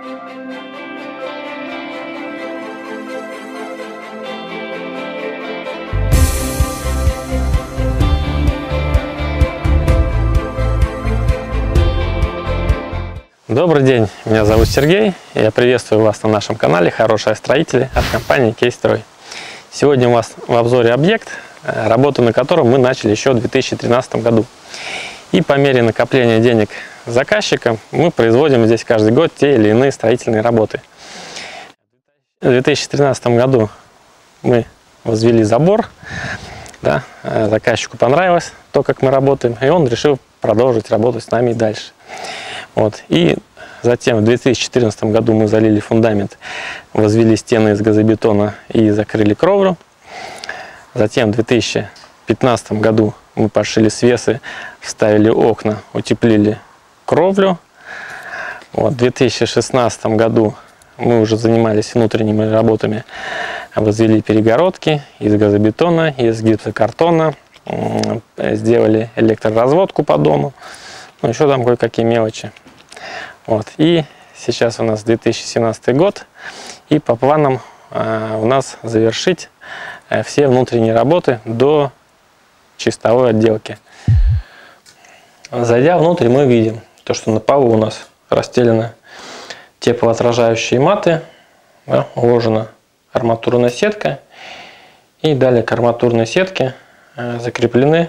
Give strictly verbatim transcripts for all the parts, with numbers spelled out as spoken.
Добрый день, меня зовут Сергей, я приветствую вас на нашем канале «Хорошие строители» от компании Кейстрой. Сегодня у вас в обзоре объект, работу на котором мы начали еще в две тысячи тринадцатом году. И по мере накопления денег заказчика мы производим здесь каждый год те или иные строительные работы. В две тысячи тринадцатом году мы возвели забор, да, заказчику понравилось то, как мы работаем, и он решил продолжить работать с нами и дальше. Вот. И затем в две тысячи четырнадцатом году мы залили фундамент, возвели стены из газобетона и закрыли кровлю. Затем в две тысячи пятнадцатом году мы пошили свесы, вставили окна, утеплили кровлю. Вот. В две тысячи шестнадцатом году мы уже занимались внутренними работами, возвели перегородки из газобетона, из гипсокартона, сделали электроразводку по дому, ну еще там кое-какие мелочи. Вот. И сейчас у нас две тысячи семнадцатый год, и по планам э, у нас завершить э, все внутренние работы до чистовой отделки. Зайдя внутрь, мы видим то, что на полу у нас расстелены теплоотражающие маты, да, уложена арматурная сетка, и далее к арматурной сетке э, закреплены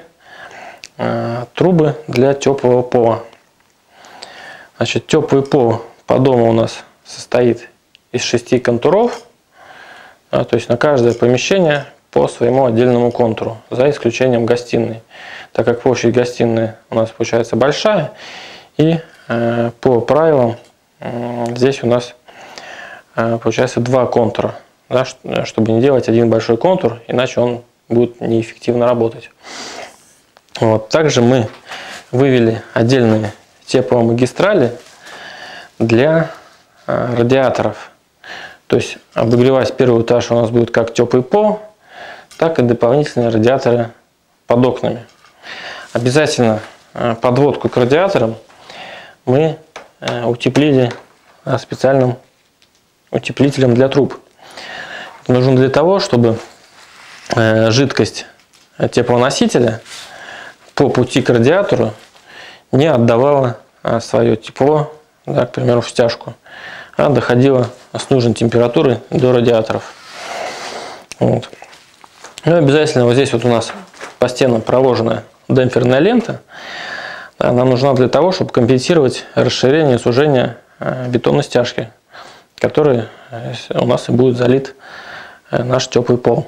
э, трубы для теплого пола. Значит, теплый пол по дому у нас состоит из шести контуров, да, то есть на каждое помещение по своему отдельному контуру, за исключением гостиной, так как площадь гостиной у нас получается большая, и э, по правилам э, здесь у нас э, получается два контура, да, чтобы не делать один большой контур, иначе он будет неэффективно работать. Вот. Также мы вывели отдельные тепломагистрали для э, радиаторов. То есть обогревать первый этаж у нас будет как теплый пол, так и дополнительные радиаторы под окнами. Обязательно э, подводку к радиаторам мы э, утеплили э, специальным утеплителем для труб. Это нужно для того, чтобы э, жидкость теплоносителя по пути к радиатору не отдавала свое тепло, да, к примеру, в стяжку, а доходила с нужной температуры до радиаторов. Вот. Ну, обязательно вот здесь вот у нас по стенам проложена демпферная лента. Она нужна для того, чтобы компенсировать расширение и сужение бетонной стяжки, которой у нас и будет залит наш теплый пол.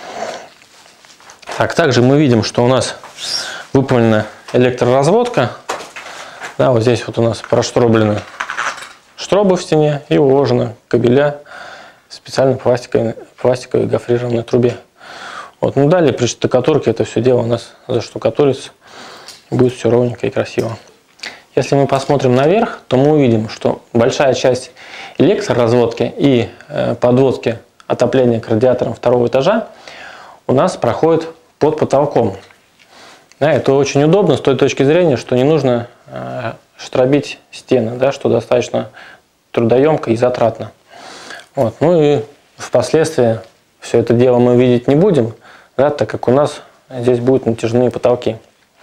Так, также мы видим, что у нас выполнена электроразводка. Да, вот здесь вот у нас проштроблены штробы в стене и уложены кабеля в специальной пластиковой, пластиковой гофрированной трубе. Вот. Ну, далее при штукатурке это все дело у нас заштукатурится, будет все ровненько и красиво. Если мы посмотрим наверх, то мы увидим, что большая часть электроразводки и э, подводки отопления к радиаторам второго этажа у нас проходит под потолком. Да, это очень удобно с той точки зрения, что не нужно э, штробить стены, да, что достаточно трудоемко и затратно. Вот. Ну и впоследствии все это дело мы видеть не будем, да, так как у нас здесь будут натяжные потолки.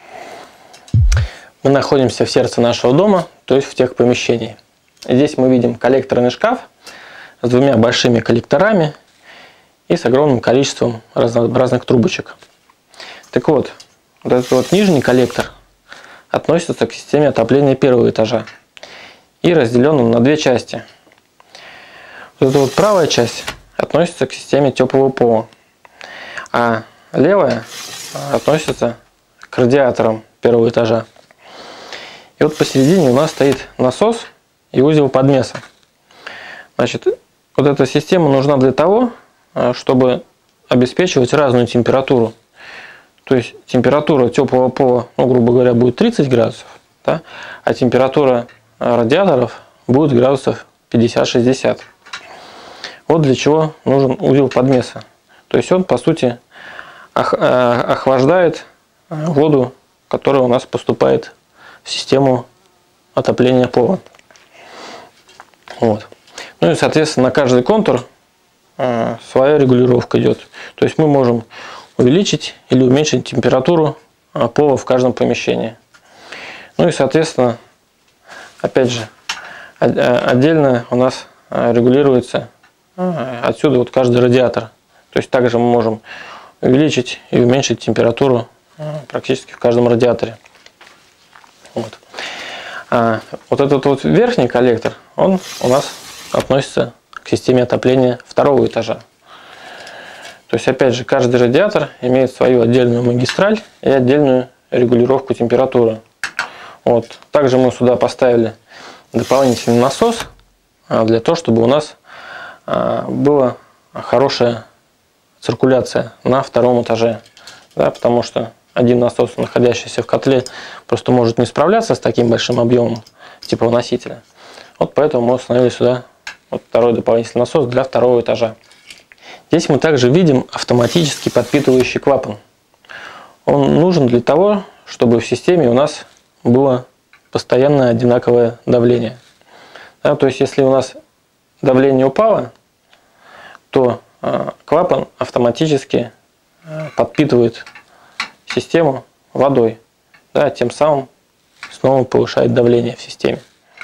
Мы находимся в сердце нашего дома, то есть в тех помещениях. Здесь мы видим коллекторный шкаф с двумя большими коллекторами и с огромным количеством разнообразных трубочек. Так вот, вот этот вот нижний коллектор относится к системе отопления первого этажа и разделен он на две части. Вот эта вот правая часть относится к системе теплого пола, а левая относится к радиаторам первого этажа. И вот посередине у нас стоит насос и узел подмеса. Значит, вот эта система нужна для того, чтобы обеспечивать разную температуру. То есть температура теплого пола, ну, грубо говоря, будет тридцать градусов, да, а температура радиаторов будет градусов пятьдесят-шестьдесят. Вот для чего нужен узел подмеса. То есть он, по сути, охлаждает воду, которая у нас поступает в систему отопления пола. Вот. Ну и, соответственно, на каждый контур э, своя регулировка идет. То есть мы можем увеличить или уменьшить температуру э, пола в каждом помещении. Ну и, соответственно, опять же, отдельно у нас регулируется э, отсюда вот каждый радиатор. То есть также мы можем увеличить и уменьшить температуру э, практически в каждом радиаторе. Вот. А вот этот вот верхний коллектор, он у нас относится к системе отопления второго этажа. То есть, опять же, каждый радиатор имеет свою отдельную магистраль и отдельную регулировку температуры. Вот. Также мы сюда поставили дополнительный насос для того, чтобы у нас была хорошая циркуляция на втором этаже. Да, потому что один насос, находящийся в котле, просто может не справляться с таким большим объемом теплоносителя. Вот поэтому мы установили сюда вот второй дополнительный насос для второго этажа. Здесь мы также видим автоматически подпитывающий клапан. Он нужен для того, чтобы в системе у нас было постоянное одинаковое давление. Да, то есть, если у нас давление упало, то э, клапан автоматически э, подпитывает систему водой, да, тем самым снова повышает давление в системе.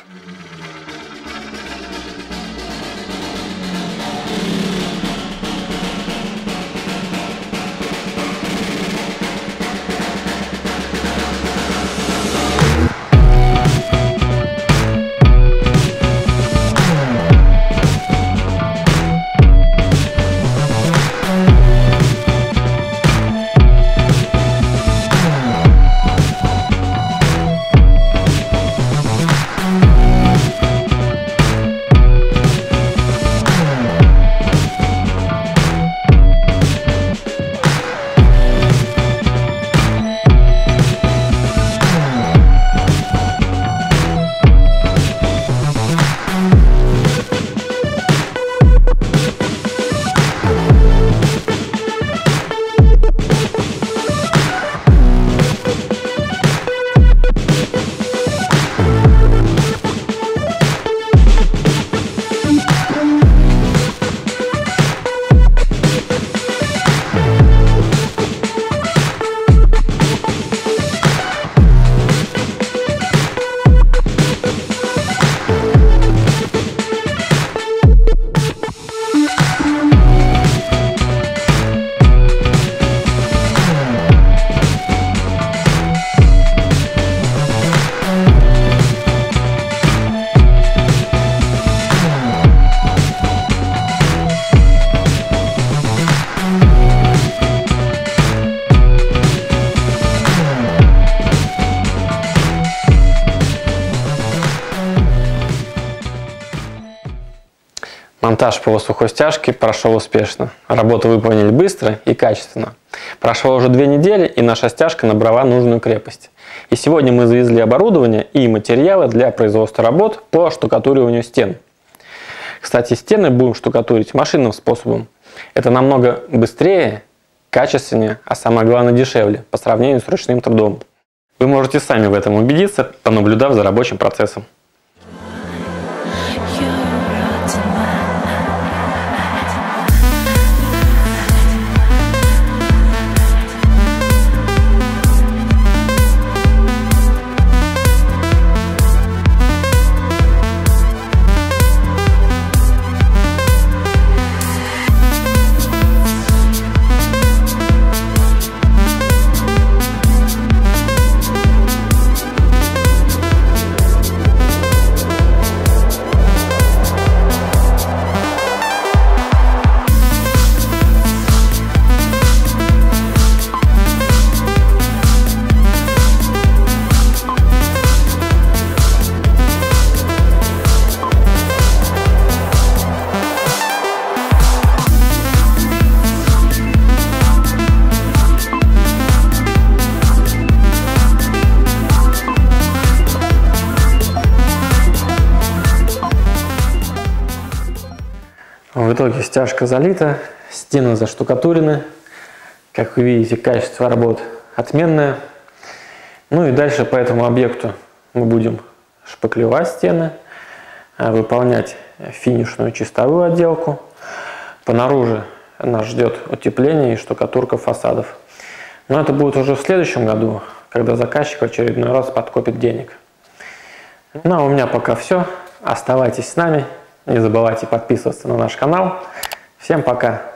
Монтаж полусухой стяжки прошел успешно. Работу выполнили быстро и качественно. Прошло уже две недели, и наша стяжка набрала нужную крепость. И сегодня мы завезли оборудование и материалы для производства работ по штукатуриванию стен. Кстати, стены будем штукатурить машинным способом. Это намного быстрее, качественнее, а самое главное дешевле по сравнению с ручным трудом. Вы можете сами в этом убедиться, понаблюдав за рабочим процессом. В итоге стяжка залита, стены заштукатурены. Как вы видите, качество работ отменное. Ну и дальше по этому объекту мы будем шпаклевать стены, выполнять финишную чистовую отделку. Понаружи нас ждет утепление и штукатурка фасадов. Но это будет уже в следующем году, когда заказчик в очередной раз подкопит денег. Ну а у меня пока все. Оставайтесь с нами. Не забывайте подписываться на наш канал. Всем пока!